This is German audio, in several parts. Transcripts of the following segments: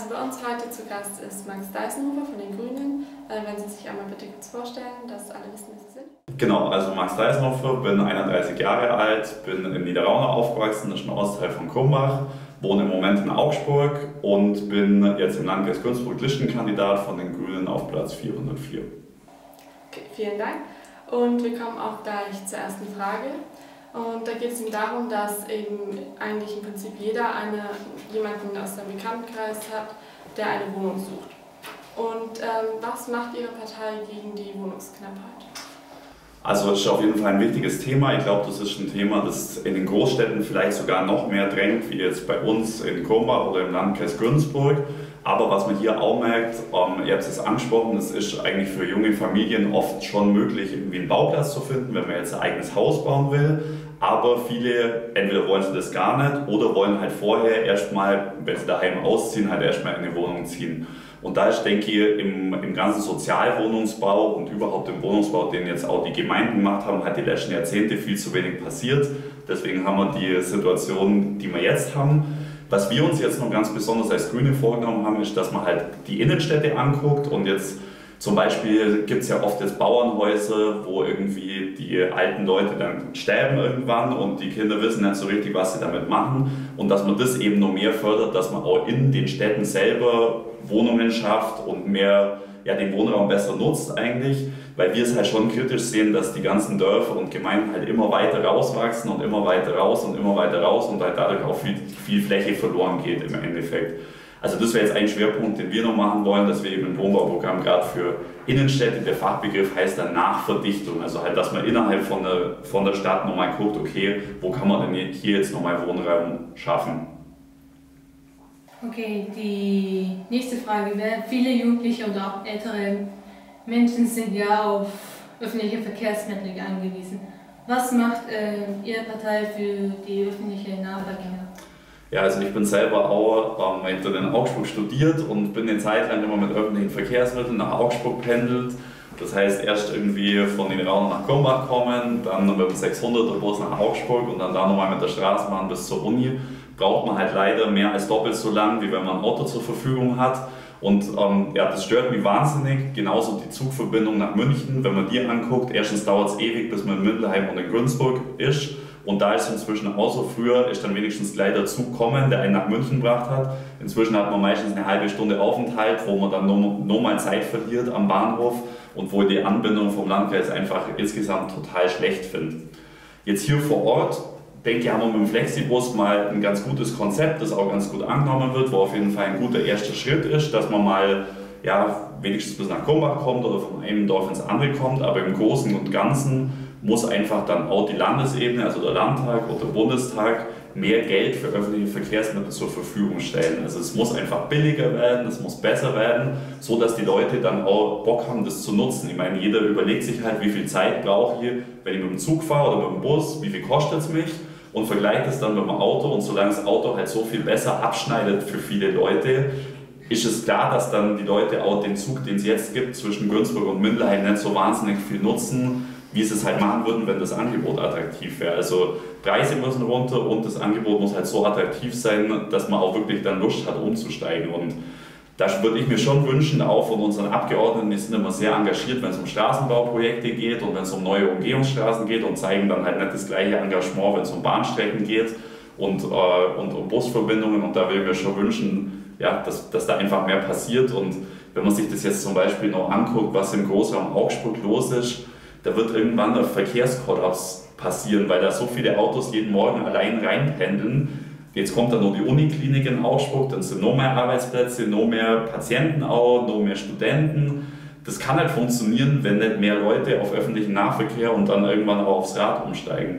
Also bei uns heute zu Gast ist Max Deisenhofer von den Grünen. Wenn Sie sich einmal bitte kurz vorstellen, dass alle wissen, wer Sie sind. Genau, also Max Deisenhofer, bin 31 Jahre alt, bin in Niederrauna aufgewachsen, das ist ein Ortsteil von Krumbach, wohne im Moment in Augsburg und bin jetzt im Landkreis Günzburg-Lichtenkandidat von den Grünen auf Platz 404. Okay, vielen Dank. Und wir kommen auch gleich zur ersten Frage. Und da geht es darum, dass eben eigentlich im Prinzip jeder jemanden aus seinem Bekanntenkreis hat, der eine Wohnung sucht. Und was macht Ihre Partei gegen die Wohnungsknappheit? Also das ist auf jeden Fall ein wichtiges Thema. Ich glaube, das ist ein Thema, das in den Großstädten vielleicht sogar noch mehr drängt, wie jetzt bei uns in Krumbach oder im Landkreis Günzburg. Aber was man hier auch merkt, ihr habt es angesprochen, es ist eigentlich für junge Familien oft schon möglich, irgendwie einen Bauplatz zu finden, wenn man jetzt ein eigenes Haus bauen will. Aber viele, entweder wollen sie das gar nicht oder wollen halt vorher erstmal, wenn sie daheim ausziehen, halt erstmal in eine Wohnung ziehen. Und da ist, denke ich, im ganzen Sozialwohnungsbau und überhaupt im Wohnungsbau, den jetzt auch die Gemeinden gemacht haben, hat die letzten Jahrzehnte viel zu wenig passiert. Deswegen haben wir die Situation, die wir jetzt haben. Was wir uns jetzt noch ganz besonders als Grüne vorgenommen haben, ist, dass man halt die Innenstädte anguckt und jetzt zum Beispiel gibt es ja oft jetzt Bauernhäuser, wo irgendwie die alten Leute dann sterben irgendwann und die Kinder wissen nicht so richtig, was sie damit machen und dass man das eben noch mehr fördert, dass man auch in den Städten selber Wohnungen schafft und mehr den Wohnraum besser nutzt eigentlich, weil wir es halt schon kritisch sehen, dass die ganzen Dörfer und Gemeinden halt immer weiter rauswachsen und immer weiter raus und immer weiter raus und halt dadurch auch viel Fläche verloren geht im Endeffekt. Also das wäre jetzt ein Schwerpunkt, den wir noch machen wollen, dass wir eben ein Wohnbauprogramm gerade für Innenstädte, der Fachbegriff heißt dann Nachverdichtung, also halt, dass man innerhalb von der Stadt nochmal guckt, okay, wo kann man denn hier jetzt nochmal Wohnraum schaffen. Okay, die nächste Frage wäre, viele Jugendliche oder auch ältere Menschen sind ja auf öffentliche Verkehrsmittel angewiesen. Was macht Ihre Partei für die öffentliche Nahverkehr? Ja, also ich bin selber auch in Augsburg studiert und bin eine Zeit lang immer mit öffentlichen Verkehrsmitteln nach Augsburg pendelt. Das heißt, erst irgendwie von Niederrauna nach Krumbach kommen, dann mit dem 600er Bus nach Augsburg und dann da nochmal mit der Straßenbahn bis zur Uni. Braucht man halt leider mehr als doppelt so lang, wie wenn man ein Auto zur Verfügung hat. Und das stört mich wahnsinnig. Genauso die Zugverbindung nach München, wenn man die anguckt. Erstens dauert es ewig, bis man in Mindelheim und in Günzburg ist. Und da ist inzwischen auch so, früher ist dann wenigstens gleich der Zug gekommen, der einen nach München gebracht hat. Inzwischen hat man meistens eine halbe Stunde Aufenthalt, wo man dann nur mal Zeit verliert am Bahnhof und wo ich die Anbindung vom Landkreis einfach insgesamt total schlecht finde. Jetzt hier vor Ort, denke ich, haben wir mit dem Flexibus mal ein ganz gutes Konzept, das auch ganz gut angenommen wird, wo auf jeden Fall ein guter erster Schritt ist, dass man mal wenigstens bis nach Krumbach kommt oder von einem Dorf ins andere kommt, aber im Großen und Ganzen muss einfach dann auch die Landesebene, also der Landtag und der Bundestag, mehr Geld für öffentliche Verkehrsmittel zur Verfügung stellen. Also es muss einfach billiger werden, es muss besser werden, so dass die Leute dann auch Bock haben, das zu nutzen. Ich meine, jeder überlegt sich halt, wie viel Zeit brauche ich, wenn ich mit dem Zug fahre oder mit dem Bus, wie viel kostet es mich und vergleicht es dann mit dem Auto und solange das Auto halt so viel besser abschneidet für viele Leute, ist es klar, dass dann die Leute auch den Zug, den es jetzt gibt, zwischen Günzburg und Mindelheim nicht so wahnsinnig viel nutzen, wie sie es halt machen würden, wenn das Angebot attraktiv wäre. Also Preise müssen runter und das Angebot muss halt so attraktiv sein, dass man auch wirklich dann Lust hat, umzusteigen. Und da würde ich mir schon wünschen, auch von unseren Abgeordneten, die sind immer sehr engagiert, wenn es um Straßenbauprojekte geht und wenn es um neue Umgehungsstraßen geht und zeigen dann halt nicht das gleiche Engagement, wenn es um Bahnstrecken geht und um Busverbindungen. Und da will ich mir schon wünschen, dass da einfach mehr passiert. Und wenn man sich das jetzt zum Beispiel noch anguckt, was im Großraum Augsburg los ist, da wird irgendwann ein Verkehrskollaps passieren, weil da so viele Autos jeden Morgen allein reinpendeln. Jetzt kommt dann noch die Uniklinik in Augsburg, dann sind noch mehr Arbeitsplätze, noch mehr Patienten auch, noch mehr Studenten. Das kann halt funktionieren, wenn nicht mehr Leute auf öffentlichen Nahverkehr und dann irgendwann auch aufs Rad umsteigen.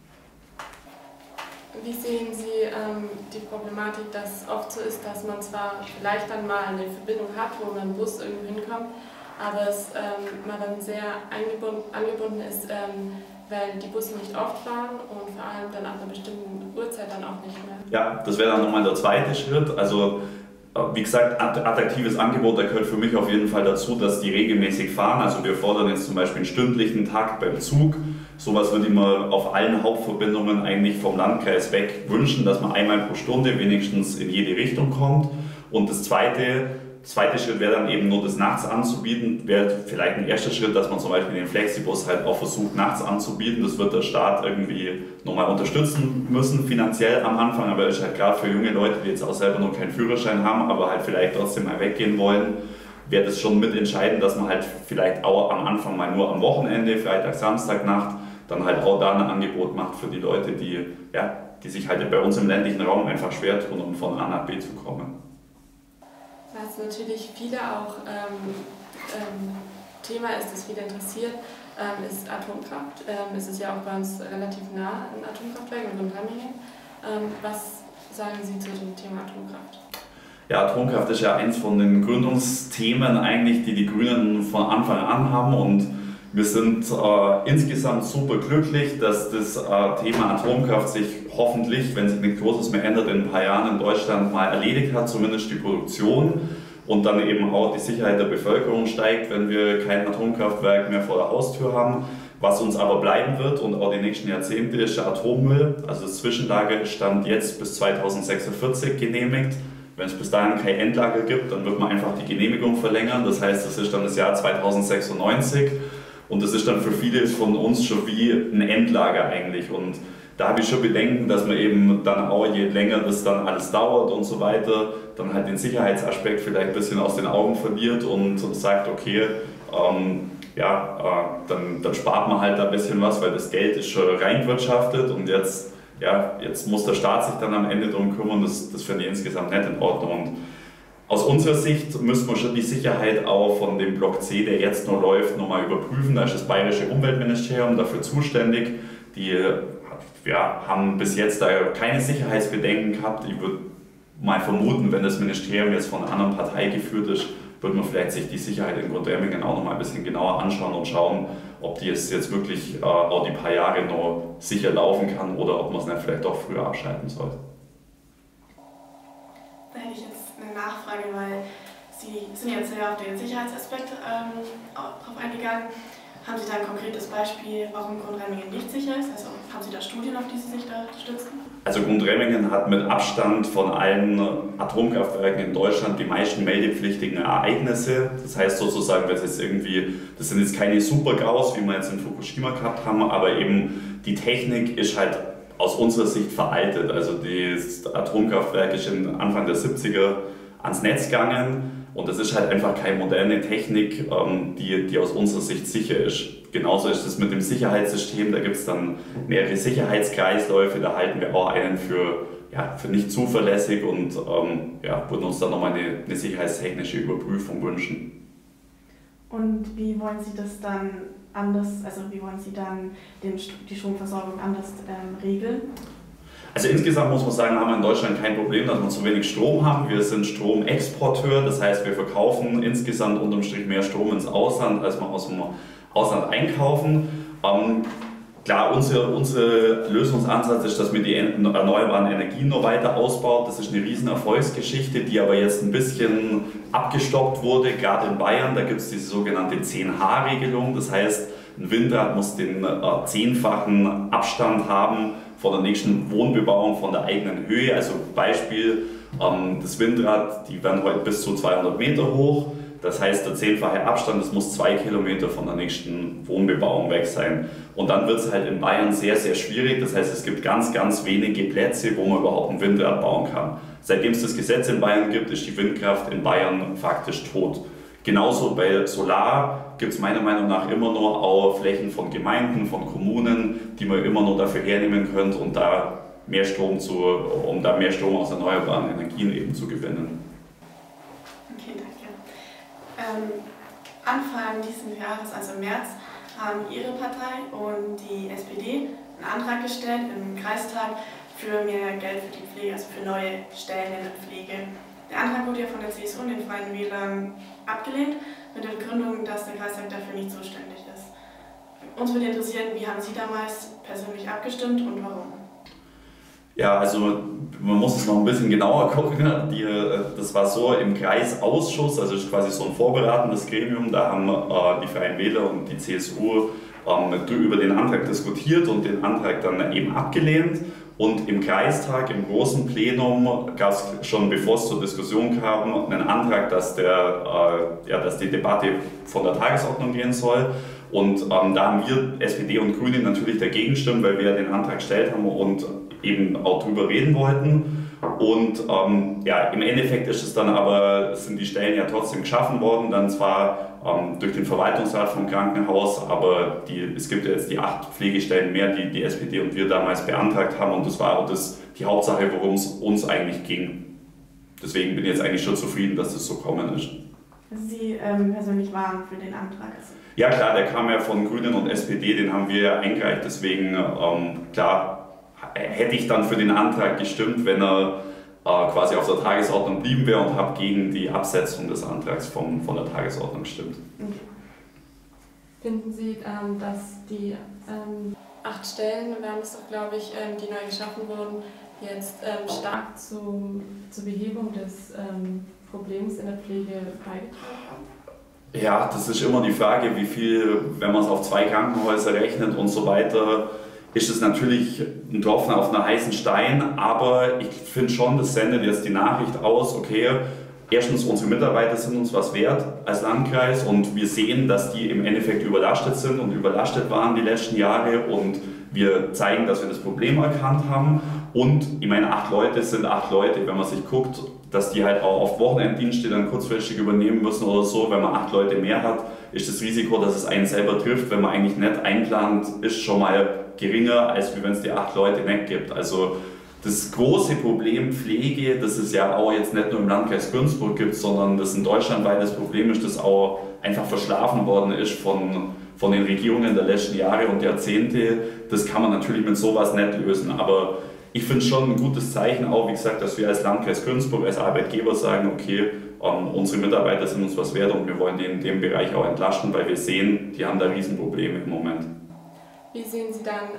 Wie sehen Sie die Problematik, dass oft so ist, dass man zwar vielleicht dann mal eine Verbindung hat, wo man im Bus irgendwo hinkommt, aber man dann sehr angebunden ist, weil die Busse nicht oft fahren und vor allem dann ab einer bestimmten Uhrzeit dann auch nicht mehr. Ja, das wäre dann nochmal der zweite Schritt. Also wie gesagt, attraktives Angebot, da gehört für mich auf jeden Fall dazu, dass die regelmäßig fahren. Also wir fordern jetzt zum Beispiel einen stündlichen Takt beim Zug. Sowas würde ich mir auf allen Hauptverbindungen eigentlich vom Landkreis weg wünschen, dass man einmal pro Stunde wenigstens in jede Richtung kommt. Und das zweite Schritt wäre dann eben nur das nachts anzubieten, wäre vielleicht ein erster Schritt, dass man zum Beispiel den Flexibus halt auch versucht nachts anzubieten. Das wird der Staat irgendwie nochmal unterstützen müssen, finanziell am Anfang, aber ist halt gerade für junge Leute, die jetzt auch selber noch keinen Führerschein haben, aber halt vielleicht trotzdem mal weggehen wollen, wäre das schon mit entscheidend, dass man halt vielleicht auch am Anfang mal nur am Wochenende, Freitag, Samstag, Nacht, dann halt auch da ein Angebot macht für die Leute, die sich halt bei uns im ländlichen Raum einfach schwer tun, um von A nach B zu kommen. Was natürlich viele auch Thema ist, das viele interessiert, ist Atomkraft. Es ist ja auch bei uns relativ nah ein Atomkraftwerk in Gundremmingen. Was sagen Sie zu dem Thema Atomkraft? Ja, Atomkraft ist ja eins von den Gründungsthemen eigentlich, die die Grünen von Anfang an haben, und wir sind insgesamt super glücklich, dass das Thema Atomkraft sich hoffentlich, wenn sich nichts Großes mehr ändert, in ein paar Jahren in Deutschland mal erledigt hat, zumindest die Produktion, und dann eben auch die Sicherheit der Bevölkerung steigt, wenn wir kein Atomkraftwerk mehr vor der Haustür haben. Was uns aber bleiben wird und auch die nächsten Jahrzehnte ist der Atommüll. Also das Zwischenlager stand jetzt bis 2046 genehmigt. Wenn es bis dahin kein Endlager gibt, dann wird man einfach die Genehmigung verlängern. Das heißt, das ist dann das Jahr 2096. Und das ist dann für viele von uns schon wie ein Endlager eigentlich. Und da habe ich schon Bedenken, dass man eben dann auch, je länger das dann alles dauert und so weiter, dann halt den Sicherheitsaspekt vielleicht ein bisschen aus den Augen verliert und sagt, okay, dann spart man halt da ein bisschen was, weil das Geld ist schon reinwirtschaftet, und jetzt muss der Staat sich dann am Ende darum kümmern. Das finde ich insgesamt nicht in Ordnung. Und aus unserer Sicht müssen wir schon die Sicherheit auch von dem Block C, der jetzt noch läuft, nochmal überprüfen. Da ist das Bayerische Umweltministerium dafür zuständig. Die haben bis jetzt da keine Sicherheitsbedenken gehabt. Ich würde mal vermuten, wenn das Ministerium jetzt von einer anderen Partei geführt ist, würde man vielleicht sich die Sicherheit in Gundremmingen auch nochmal ein bisschen genauer anschauen und schauen, ob die jetzt wirklich auch die paar Jahre noch sicher laufen kann oder ob man es nicht vielleicht doch früher abschalten sollte. Da hätte ich jetzt eine Nachfrage, weil Sie sind jetzt sehr auf den Sicherheitsaspekt drauf eingegangen. Haben Sie da ein konkretes Beispiel, warum Gundremmingen nicht sicher ist? Also haben Sie da Studien, auf die Sie sich da stützen? Also Gundremmingen hat mit Abstand von allen Atomkraftwerken in Deutschland die meisten meldepflichtigen Ereignisse. Das heißt sozusagen, das sind jetzt keine Super-GAUs, wie wir jetzt in Fukushima gehabt haben, aber eben die Technik ist halt aus unserer Sicht veraltet. Also das Atomkraftwerk ist Anfang der 70er ans Netz gegangen. Und das ist halt einfach keine moderne Technik, die aus unserer Sicht sicher ist. Genauso ist es mit dem Sicherheitssystem, da gibt es dann mehrere Sicherheitskreisläufe, da halten wir auch einen für nicht zuverlässig und würden uns dann nochmal eine sicherheitstechnische Überprüfung wünschen. Und wie wollen Sie das dann wie wollen Sie dann die Stromversorgung anders regeln? Also insgesamt muss man sagen, haben wir in Deutschland kein Problem, dass wir zu wenig Strom haben. Wir sind Stromexporteur, das heißt, wir verkaufen insgesamt unterm Strich mehr Strom ins Ausland, als wir aus dem Ausland einkaufen. Klar, unser Lösungsansatz ist, dass wir die erneuerbaren Energien noch weiter ausbauen. Das ist eine riesen Erfolgsgeschichte, die aber jetzt ein bisschen abgestoppt wurde, gerade in Bayern. Da gibt es diese sogenannte 10H-Regelung, das heißt, ein Windrad muss den 10-fachen Abstand haben von der nächsten Wohnbebauung von der eigenen Höhe. Also Beispiel, das Windrad, die werden heute bis zu 200 Meter hoch. Das heißt, der 10-fache Abstand, das muss 2 Kilometer von der nächsten Wohnbebauung weg sein. Und dann wird es halt in Bayern sehr, sehr schwierig. Das heißt, es gibt ganz, ganz wenige Plätze, wo man überhaupt ein Windrad bauen kann. Seitdem es das Gesetz in Bayern gibt, ist die Windkraft in Bayern faktisch tot. Genauso bei Solar gibt es meiner Meinung nach immer noch auch Flächen von Gemeinden, von Kommunen, die man immer noch dafür hernehmen könnte, um da mehr Strom aus erneuerbaren Energien eben zu gewinnen. Okay, danke. Anfang dieses Jahres, also im März, haben Ihre Partei und die SPD einen Antrag gestellt im Kreistag für mehr Geld für die Pflege, also für neue Stellen in der Pflege. Der Antrag wurde ja von der CSU und den Freien Wählern abgelehnt, mit der Begründung, dass der Kreistag dafür nicht zuständig ist. Uns würde interessieren, wie haben Sie damals persönlich abgestimmt und warum? Ja, also man muss es noch ein bisschen genauer gucken. Das war so im Kreisausschuss, also quasi so ein vorberatendes Gremium, da haben die Freien Wähler und die CSU über den Antrag diskutiert und den Antrag dann eben abgelehnt. Und im Kreistag, im großen Plenum, gab es schon, bevor es zur Diskussion kam, einen Antrag, dass die Debatte von der Tagesordnung gehen soll. Und da haben wir SPD und Grüne natürlich dagegen gestimmt, weil wir ja den Antrag gestellt haben und eben auch drüber reden wollten. Und im Endeffekt ist es dann aber, sind die Stellen ja trotzdem geschaffen worden, dann zwar durch den Verwaltungsrat vom Krankenhaus, aber es gibt ja jetzt die 8 Pflegestellen mehr, die die SPD und wir damals beantragt haben, und das war auch die Hauptsache, worum es uns eigentlich ging. Deswegen bin ich jetzt eigentlich schon zufrieden, dass das so gekommen ist. Sie persönlich waren für den Antrag? Ja klar, der kam ja von Grünen und SPD, den haben wir ja eingereicht, deswegen klar hätte ich dann für den Antrag gestimmt, wenn er quasi auf der Tagesordnung blieben wäre, und habe gegen die Absetzung des Antrags von der Tagesordnung gestimmt. Okay. Finden Sie, dass die 8 Stellen, wären es doch glaube ich, die neu geschaffen wurden, jetzt stark zur Behebung des Problems in der Pflege beigetragen haben? Ja, das ist immer die Frage, wie viel, wenn man es auf 2 Krankenhäuser rechnet und so weiter, ist es natürlich ein Tropfen auf einer heißen Stein, aber ich finde schon, das sendet jetzt die Nachricht aus, okay, erstens, unsere Mitarbeiter sind uns was wert als Landkreis, und wir sehen, dass die im Endeffekt überlastet sind und überlastet waren die letzten Jahre, und wir zeigen, dass wir das Problem erkannt haben. Und ich meine, 8 Leute sind 8 Leute, wenn man sich guckt, dass die halt auch oft Wochenenddienste dann kurzfristig übernehmen müssen oder so. Wenn man 8 Leute mehr hat, ist das Risiko, dass es einen selber trifft, wenn man eigentlich nicht einplant, ist schon mal geringer, als wenn es die 8 Leute nicht gibt. Also das große Problem Pflege, das es ja auch jetzt nicht nur im Landkreis Günzburg gibt, sondern das ein deutschlandweites Problem ist, das auch einfach verschlafen worden ist von den Regierungen der letzten Jahre und Jahrzehnte. Das kann man natürlich mit sowas nicht lösen, aber ich finde es schon ein gutes Zeichen auch, wie gesagt, dass wir als Landkreis Günzburg, als Arbeitgeber sagen, okay, unsere Mitarbeiter sind uns was wert und wir wollen die in dem Bereich auch entlasten, weil wir sehen, die haben da Riesenprobleme im Moment. Wie sehen Sie dann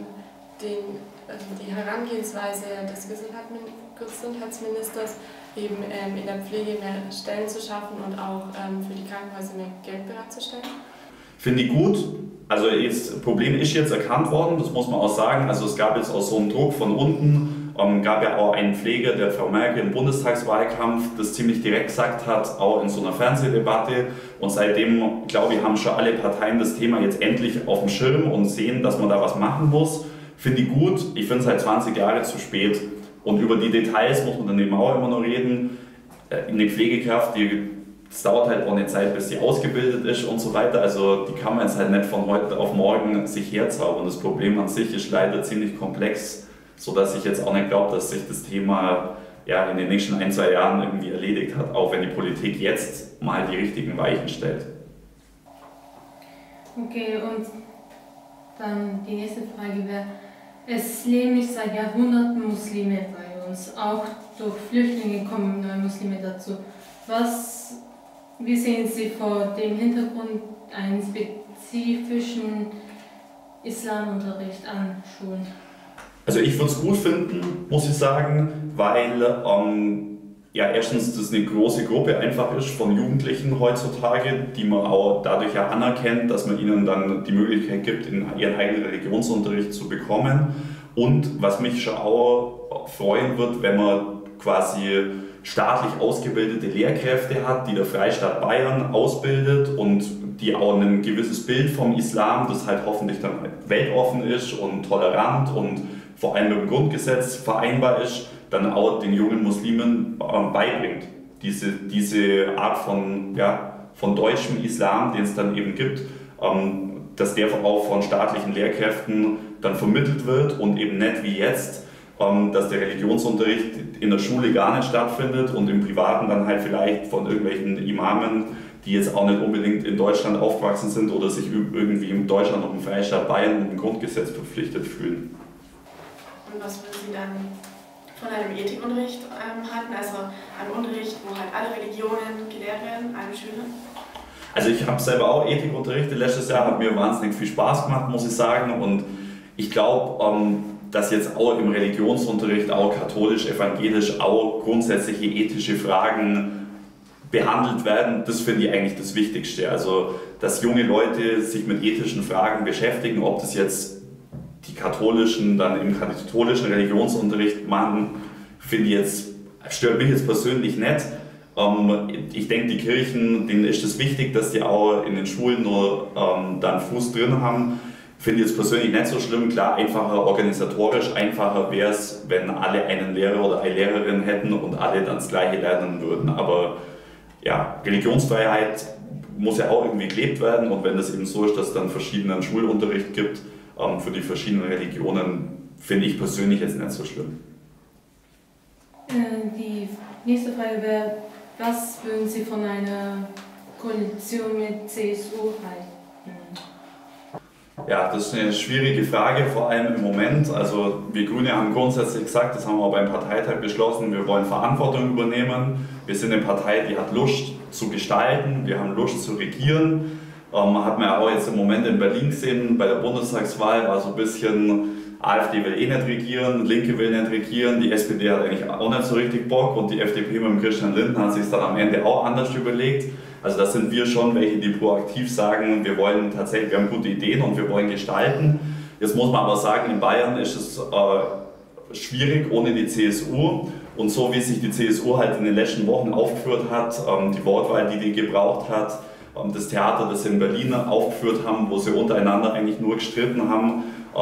die Herangehensweise des Gesundheitsministers, eben in der Pflege mehr Stellen zu schaffen und auch für die Krankenhäuser mehr Geld bereitzustellen? Finde ich gut. Also das Problem ist jetzt erkannt worden, das muss man auch sagen. Also es gab jetzt auch so einen Druck von unten. Gab ja auch einen Pfleger, der Frau Merkel im Bundestagswahlkampf das ziemlich direkt gesagt hat, auch in so einer Fernsehdebatte. Und seitdem, glaube ich, haben schon alle Parteien das Thema jetzt endlich auf dem Schirm und sehen, dass man da was machen muss. Finde ich gut. Ich finde es halt 20 Jahre zu spät. Und über die Details muss man dann eben auch immer noch reden. Eine Pflegekraft, es dauert halt auch eine Zeit, bis sie ausgebildet ist und so weiter. Also die kann man jetzt halt nicht von heute auf morgen sich herzaubern. Das Problem an sich ist leider ziemlich komplex, sodass ich jetzt auch nicht glaube, dass sich das Thema in den nächsten 1-2 Jahren irgendwie erledigt hat, auch wenn die Politik jetzt mal die richtigen Weichen stellt. Okay, und dann die nächste Frage wäre, es leben nicht seit Jahrhunderten Muslime bei uns, auch durch Flüchtlinge kommen neue Muslime dazu. Wie sehen Sie vor dem Hintergrund einen spezifischen Islamunterricht an Schulen? Also ich würde es gut finden, muss ich sagen, weil erstens das eine große Gruppe einfach ist von Jugendlichen heutzutage, die man auch dadurch ja anerkennt, dass man ihnen dann die Möglichkeit gibt, ihren eigenen Religionsunterricht zu bekommen. Und was mich schon auch freuen wird, wenn man quasi staatlich ausgebildete Lehrkräfte hat, die der Freistaat Bayern ausbildet und die auch ein gewisses Bild vom Islam, das halt hoffentlich dann weltoffen ist und tolerant und vor allem mit dem Grundgesetz vereinbar ist, dann auch den jungen Muslimen beibringt. Diese Art von deutschem Islam, den es dann eben gibt, dass der auch von staatlichen Lehrkräften dann vermittelt wird und eben nicht wie jetzt, dass der Religionsunterricht in der Schule gar nicht stattfindet und im Privaten dann halt vielleicht von irgendwelchen Imamen, die jetzt auch nicht unbedingt in Deutschland aufgewachsen sind oder sich irgendwie in Deutschland noch im Freistaat Bayern mit dem Grundgesetz verpflichtet fühlen. Und was würden Sie dann von einem Ethikunterricht halten, also einem Unterricht, wo halt alle Religionen gelehrt werden, einem Schüler? Also ich habe selber auch Ethik unterrichtet letztes Jahr, hat mir wahnsinnig viel Spaß gemacht, muss ich sagen. Und ich glaube, dass jetzt auch im Religionsunterricht, auch katholisch, evangelisch, auch grundsätzliche ethische Fragen behandelt werden, das finde ich eigentlich das Wichtigste. Also, dass junge Leute sich mit ethischen Fragen beschäftigen, ob das jetzt die katholischen dann im katholischen Religionsunterricht machen, stört mich jetzt persönlich nicht. Ich denke, die Kirchen, denen ist es wichtig, dass die auch in den Schulen nur dann Fuß drin haben. Finde ich jetzt persönlich nicht so schlimm. Klar, organisatorisch einfacher wäre es, wenn alle einen Lehrer oder eine Lehrerin hätten und alle dann das Gleiche lernen würden. Aber ja, Religionsfreiheit muss ja auch irgendwie gelebt werden, und wenn es eben so ist, dass es dann verschiedenen Schulunterricht gibt für die verschiedenen Religionen, finde ich persönlich jetzt nicht so schlimm. Die nächste Frage wäre, was würden Sie von einer Koalition mit CSU halten? Ja, das ist eine schwierige Frage, vor allem im Moment. Also wir Grüne haben grundsätzlich gesagt, das haben wir auch beim Parteitag beschlossen, wir wollen Verantwortung übernehmen. Wir sind eine Partei, die hat Lust zu gestalten, wir haben Lust zu regieren. Hat man ja auch jetzt im Moment in Berlin gesehen, bei der Bundestagswahl war so ein bisschen, AfD will eh nicht regieren, Linke will nicht regieren, die SPD hat eigentlich auch nicht so richtig Bock, und die FDP mit dem Christian Lindner hat sich dann am Ende auch anders überlegt. Also das sind wir schon welche, die proaktiv sagen, wir haben gute Ideen und wir wollen gestalten. Jetzt muss man aber sagen, in Bayern ist es schwierig ohne die CSU, und so wie sich die CSU halt in den letzten Wochen aufgeführt hat, die Wortwahl, die gebraucht hat, das Theater, das sie in Berlin aufgeführt haben, wo sie untereinander eigentlich nur gestritten haben,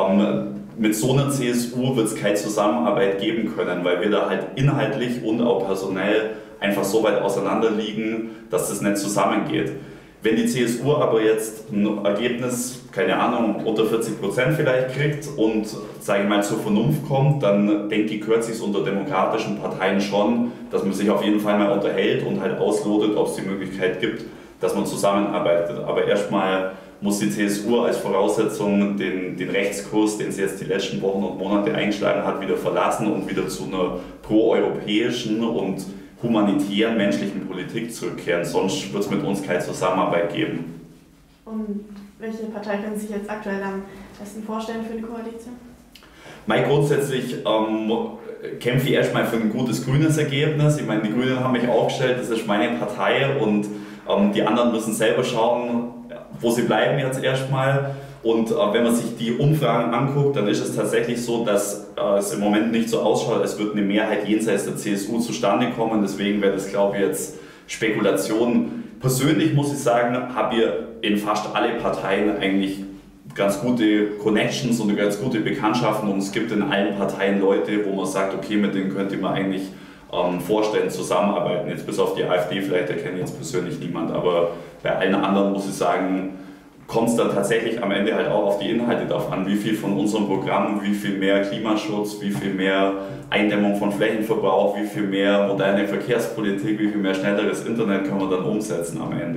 mit so einer CSU wird es keine Zusammenarbeit geben können, weil wir da halt inhaltlich und auch personell einfach so weit auseinander liegen, dass das nicht zusammengeht. Wenn die CSU aber jetzt ein Ergebnis, keine Ahnung, unter 40% vielleicht kriegt und, sage ich mal, zur Vernunft kommt, dann denke ich, gehört sich unter demokratischen Parteien schon, dass man sich auf jeden Fall mal unterhält und halt auslotet, ob es die Möglichkeit gibt, dass man zusammenarbeitet. Aber erstmal muss die CSU als Voraussetzung den Rechtskurs, den sie jetzt die letzten Wochen und Monate eingeschlagen hat, wieder verlassen und wieder zu einer proeuropäischen und humanitären menschlichen Politik zurückkehren. Sonst wird es mit uns keine Zusammenarbeit geben. Und welche Partei können Sie sich jetzt aktuell am besten vorstellen für die Koalition? Grundsätzlich kämpfe ich erstmal für ein gutes grünes Ergebnis. Ich meine, die Grünen haben mich aufgestellt, das ist meine Partei, und die anderen müssen selber schauen, wo sie bleiben jetzt erstmal. Und wenn man sich die Umfragen anguckt, dann ist es tatsächlich so, dass es im Moment nicht so ausschaut, als würde eine Mehrheit jenseits der CSU zustande kommen. Deswegen wäre das, glaube ich, jetzt Spekulation. Persönlich muss ich sagen, habe ich in fast alle Parteien eigentlich ganz gute Connections und ganz gute Bekanntschaften, und es gibt in allen Parteien Leute, wo man sagt, okay, mit denen könnte man eigentlich vorstellen, zusammenarbeiten. Jetzt bis auf die AfD, vielleicht erkenne ich jetzt persönlich niemand, aber bei allen anderen muss ich sagen, kommt es dann tatsächlich am Ende halt auch auf die Inhalte drauf an, wie viel von unserem Programm, wie viel mehr Klimaschutz, wie viel mehr Eindämmung von Flächenverbrauch, wie viel mehr moderne Verkehrspolitik, wie viel mehr schnelleres Internet kann man dann umsetzen am Ende.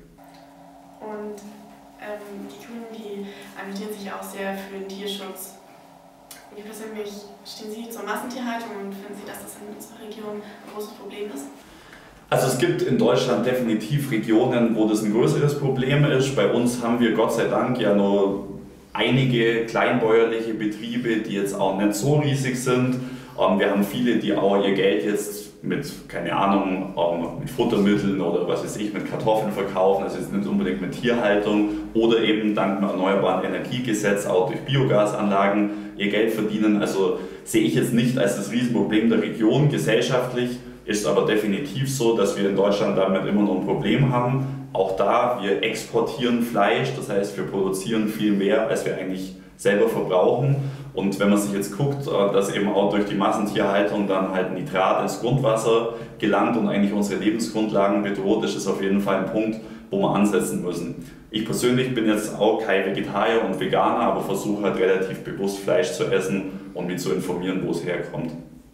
Und die Grünen, die engagieren sich auch sehr für den Tierschutz. Wie persönlich stehen Sie zur Massentierhaltung und finden Sie, dass das in unserer Region ein großes Problem ist? Also es gibt in Deutschland definitiv Regionen, wo das ein größeres Problem ist. Bei uns haben wir Gott sei Dank ja nur einige kleinbäuerliche Betriebe, die jetzt auch nicht so riesig sind. Wir haben viele, die auch ihr Geld jetzt mit, keine Ahnung, mit Futtermitteln oder was weiß ich, mit Kartoffeln verkaufen, also jetzt nicht unbedingt mit Tierhaltung, oder eben dank dem Erneuerbaren Energiegesetz auch durch Biogasanlagen ihr Geld verdienen. Also sehe ich jetzt nicht als das Riesenproblem der Region. Gesellschaftlich ist aber definitiv so, dass wir in Deutschland damit immer noch ein Problem haben. Auch da, wir exportieren Fleisch, das heißt, wir produzieren viel mehr, als wir eigentlich selber verbrauchen. Und wenn man sich jetzt guckt, dass eben auch durch die Massentierhaltung dann halt Nitrat ins Grundwasser gelangt und eigentlich unsere Lebensgrundlagen bedroht, ist es auf jeden Fall ein Punkt, wo wir ansetzen müssen. Ich persönlich bin jetzt auch kein Vegetarier und Veganer, aber versuche halt relativ bewusst Fleisch zu essen und mich zu informieren, wo es herkommt.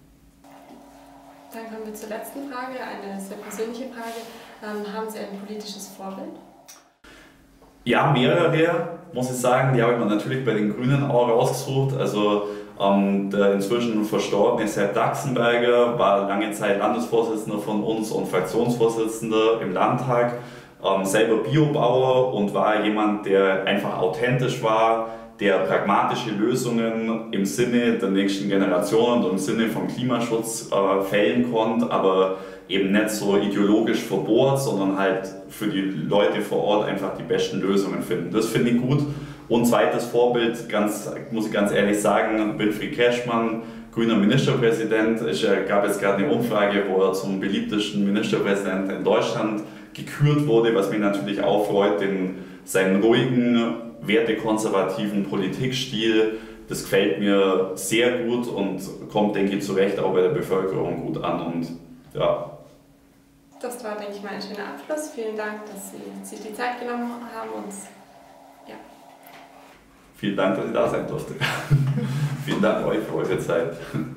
Dann kommen wir zur letzten Frage, eine sehr persönliche Frage. Haben Sie ein politisches Vorbild? Ja, mehrere, muss ich sagen. Die habe ich mir natürlich bei den Grünen auch rausgesucht. Also der inzwischen verstorbene Sepp Daxenberger war lange Zeit Landesvorsitzender von uns und Fraktionsvorsitzender im Landtag. Selber Biobauer und war jemand, der einfach authentisch war, der pragmatische Lösungen im Sinne der nächsten Generation und im Sinne vom Klimaschutz fällen konnte, aber eben nicht so ideologisch verbohrt, sondern halt für die Leute vor Ort einfach die besten Lösungen finden. Das finde ich gut. Und zweites Vorbild, muss ich ganz ehrlich sagen, Winfried Cashman, grüner Ministerpräsident. Es gab jetzt gerade eine Umfrage, wo er zum beliebtesten Ministerpräsidenten in Deutschland gekürt wurde, was mich natürlich auch freut, seinen ruhigen, wertekonservativen Politikstil. Das gefällt mir sehr gut und kommt, denke ich, zu Recht auch bei der Bevölkerung gut an. Und ja. Das war, denke ich mal, ein schöner Abschluss. Vielen Dank, dass Sie sich die Zeit genommen haben und ja. Vielen Dank, dass ich da sein durfte. Vielen Dank euch für eure Zeit.